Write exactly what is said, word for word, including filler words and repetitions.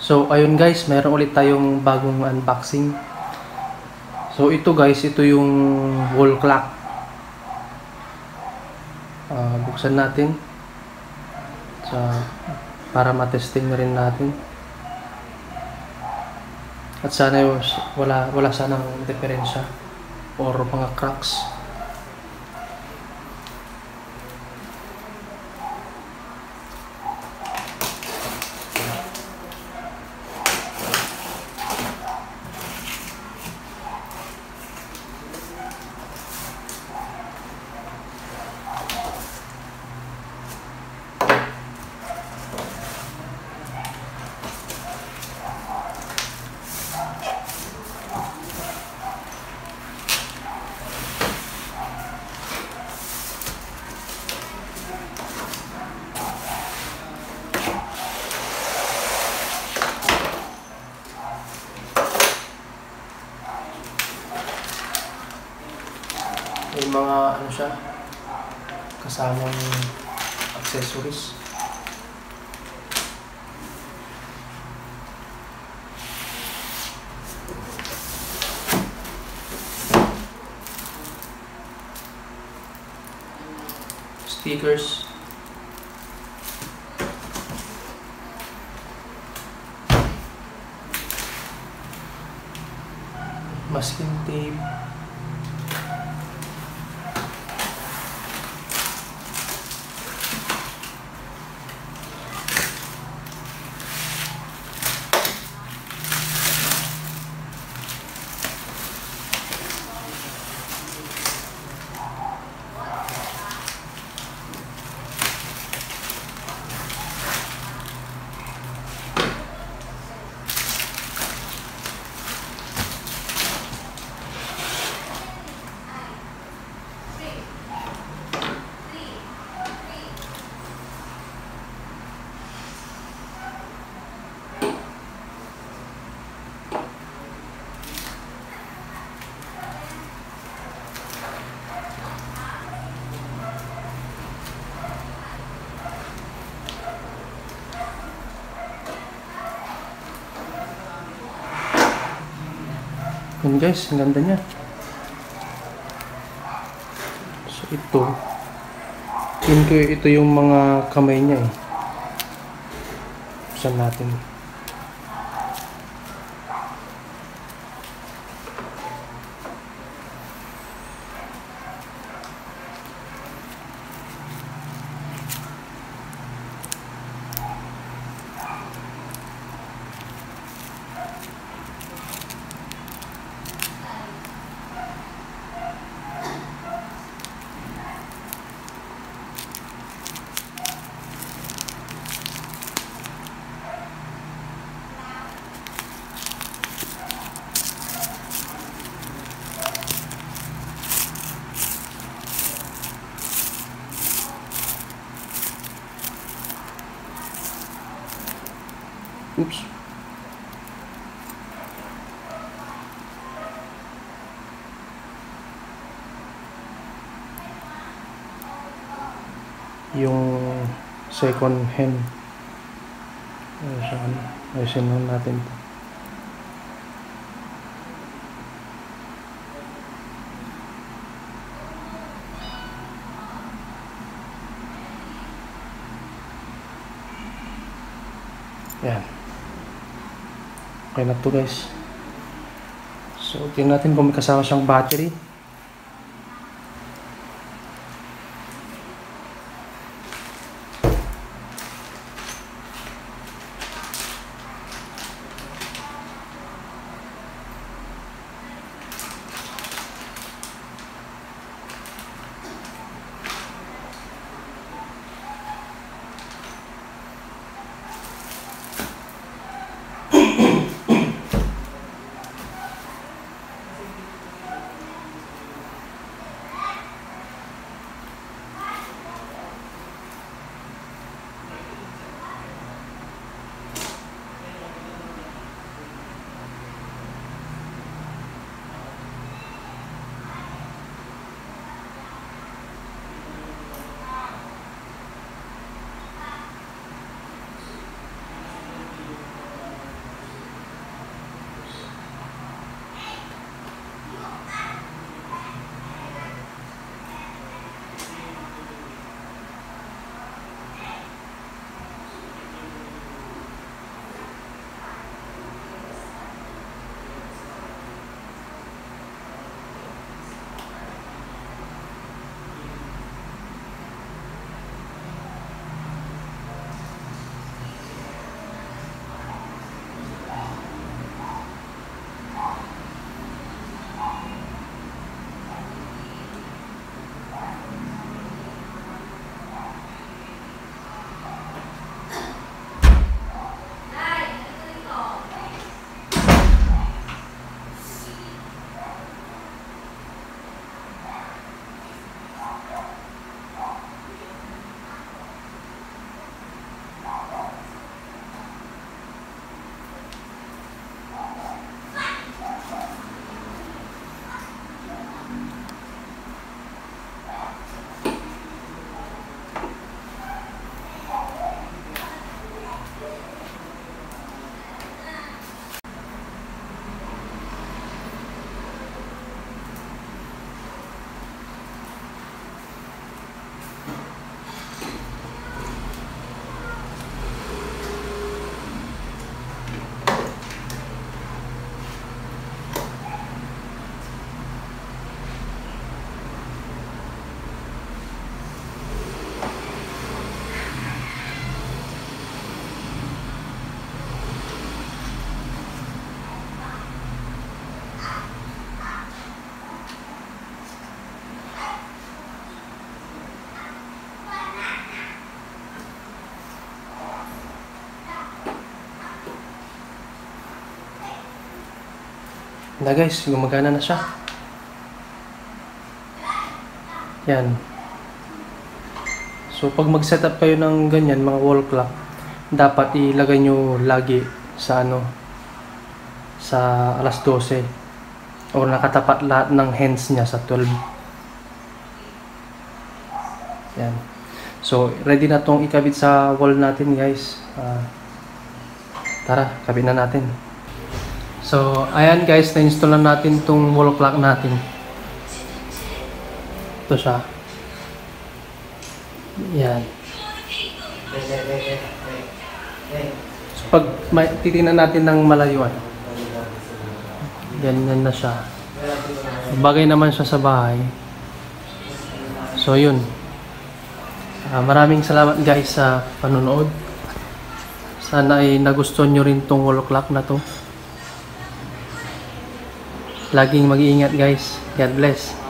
So ayun guys, meron ulit tayong bagong unboxing. So ito guys, ito yung wall clock. Uh, buksan natin. So, para matesting na rin natin. At sana yung, wala, wala sanang diferensya or mga cracks. May mga ano siya, kasamang accessories. Stickers. Masking tape. Yun guys, ang ganda niya. So ito, yun ko, ito yung mga kamay niya eh. Buksan natin. Oops. Yung second hand. Ayun, ayusin natin ito. Yan. Okay na to guys. So, tingnan natin kung may kasama siyang battery. Na guys, gumagana na siya. Yan. So pag mag-setup kayo ng ganyan, mga wall clock, dapat ilagay nyo lagi sa ano, sa alas dose. O nakatapat lahat ng hands niya sa twelve. Yan. So ready na tong ikabit sa wall natin guys. Uh, tara, kabit na natin. So ayan guys, na-install na natin tong wall clock natin. Ito siya. Yan. So pag may, titingnan natin ng malayuan, ganyan na siya. Bagay naman siya sa bahay. So yun. Uh, maraming salamat guys sa panonood. Sana ay nagustuhan nyo rin tong wall clock na to. Laging mag-iingat guys. God bless.